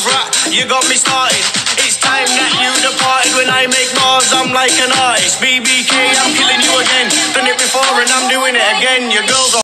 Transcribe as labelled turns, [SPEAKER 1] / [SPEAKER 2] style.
[SPEAKER 1] Right, you got me started. It's time that you departed. When I make bars, I'm like an artist. BBK, I'm killing you again. Done it before and I'm doing it again. Your girls are